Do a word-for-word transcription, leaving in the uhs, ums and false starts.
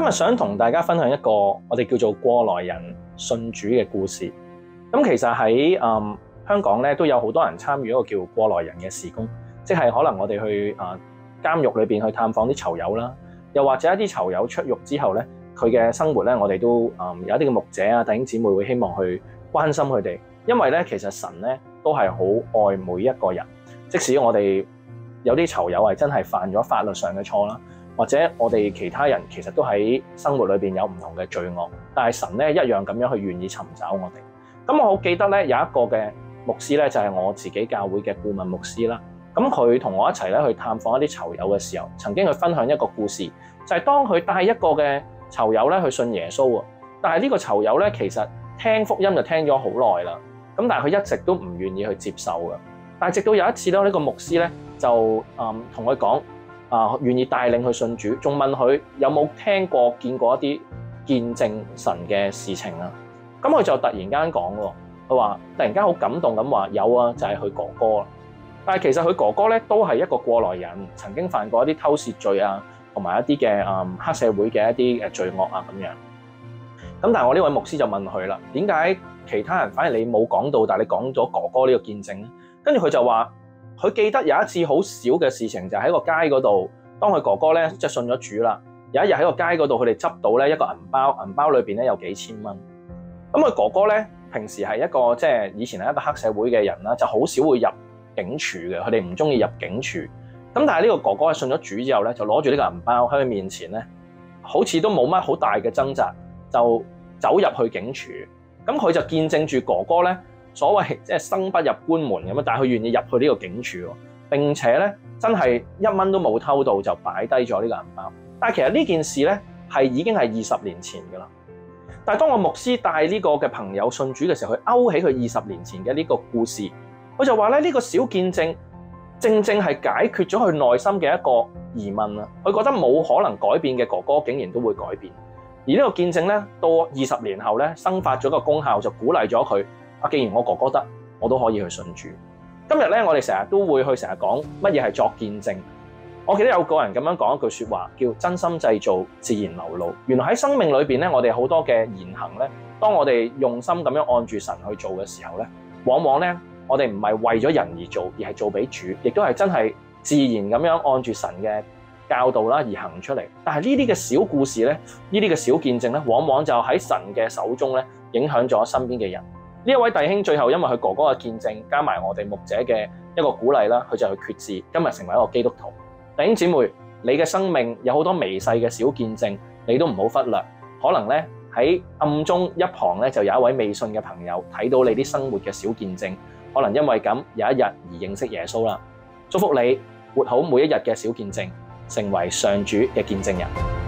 日想同大家分享一個我哋叫做過來人信主嘅故事。咁其實喺誒、嗯、香港咧都有好多人參與一個叫過來人嘅事工，即係可能我哋去誒、呃、監獄裏邊去探訪啲囚友啦，又或者一啲囚友出獄之後咧，佢嘅生活咧，我哋都誒、嗯、有一啲嘅牧者啊、弟兄姊妹會希望去關心佢哋，因為咧其實神咧都係好愛每一個人，即使我哋有啲囚友係真係犯咗法律上嘅錯啦。或者我哋其他人其實都喺生活裏邊有唔同嘅罪惡，但係神咧一樣咁樣去願意尋找我哋。咁我好記得咧有一個嘅牧師咧就係我自己教會嘅顧問牧師啦。咁佢同我一齊咧去探訪一啲囚友嘅時候，曾經去分享一個故事，就係當佢帶一個嘅囚友咧去信耶穌啊。但係呢個囚友咧其實聽福音就聽咗好耐啦，咁但係佢一直都唔願意去接受嘅。但係直到有一次咧，呢個牧師咧就誒同佢講。啊，願意帶領佢信主，仲問佢有冇聽過、見過一啲見證神嘅事情啊？咁佢就突然間講喎，佢話突然間好感動咁話有啊，就係佢哥哥啦。但係其實佢哥哥咧都係一個過來人，曾經犯過一啲偷竊罪啊，同埋一啲嘅誒黑社會嘅一啲誒罪惡啊咁樣。咁但係我呢位牧師就問佢啦，點解其他人反而你冇講到，但係你講咗哥哥呢個見證咧？跟住佢就話。佢記得有一次好少嘅事情，就喺個街嗰度，當佢哥哥咧即係信咗主啦。有一日喺個街嗰度，佢哋執到咧一個銀包，銀包裏邊咧有幾千蚊。咁佢哥哥咧平時係一個即係以前係一個黑社會嘅人啦，就好少會入警署嘅，佢哋唔中意入警署。咁但係呢個哥哥係信咗主之後咧，就攞住呢個銀包喺佢面前咧，好似都冇乜好大嘅掙扎，就走入去警署。咁佢就見證住哥哥咧。所謂即係生不入官門咁樣，但係佢願意入去呢個警署喎，並且咧真係一蚊都冇偷到就擺低咗呢個銀包。但係其實呢件事咧係已經係二十年前㗎啦。但係當個牧師帶呢個嘅朋友信主嘅時候，佢勾起佢二十年前嘅呢個故事，佢就話咧呢個小見證正正係解決咗佢內心嘅一個疑問啊！佢覺得冇可能改變嘅哥哥竟然都會改變，而呢個見證咧到二十年後咧生發咗個功效，就鼓勵咗佢。啊！既然我哥哥得，我都可以去信主。今日咧，我哋成日都會去成日講乜嘢係作見證。我記得有個人咁樣講一句説話，叫真心製造，自然流露。原來喺生命裏邊咧，我哋好多嘅言行咧，當我哋用心咁樣按住神去做嘅時候咧，往往咧我哋唔係為咗人而做，而係做俾主，亦都係真係自然咁樣按住神嘅教導啦而行出嚟。但係呢啲嘅小故事咧，呢啲嘅小見證咧，往往就喺神嘅手中咧，影響咗身邊嘅人。呢一位弟兄最後因為佢哥哥嘅見證，加埋我哋牧者嘅一個鼓勵啦，佢就去決志，今日成為一個基督徒。弟兄姊妹，你嘅生命有好多微細嘅小見證，你都唔好忽略。可能咧喺暗中一旁咧就有一位未信嘅朋友睇到你啲生活嘅小見證，可能因為咁有一日而認識耶穌啦。祝福你活好每一日嘅小見證，成為上主嘅見證人。